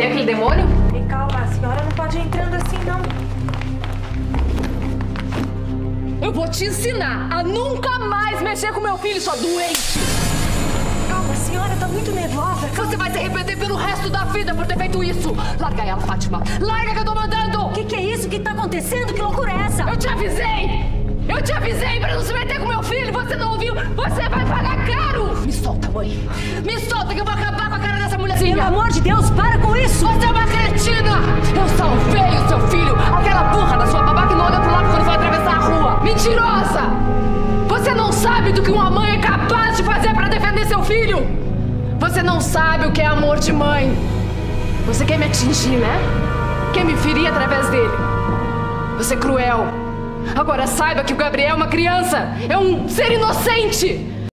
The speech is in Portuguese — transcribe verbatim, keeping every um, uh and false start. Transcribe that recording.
Cadê aquele demônio? E calma, a senhora não pode ir entrando assim, não. Eu vou te ensinar a nunca mais mexer com meu filho, sua doente! Calma, a senhora tá muito nervosa. Você vai se arrepender pelo resto da vida por ter feito isso! Larga ela, Fátima! Larga que eu tô mandando! O que, que é isso? O que tá acontecendo? Que loucura é essa? Eu te avisei! Eu te avisei pra não se meter com meu filho! Você não ouviu? Você vai pagar caro! Me solta, mãe! Me solta que eu vou acabar com a cara dessa mulherzinha! Pelo amor de Deus, para com isso! Você é uma cretina! Eu salvei o seu filho! Aquela burra da sua babá que não olhou pro lado quando foi atravessar a rua! Mentirosa! Você não sabe do que uma mãe é capaz de fazer pra defender seu filho! Você não sabe o que é amor de mãe! Você quer me atingir, né? Quer me ferir através dele? Você é cruel! Agora saiba que o Gabriel é uma criança! É um ser inocente!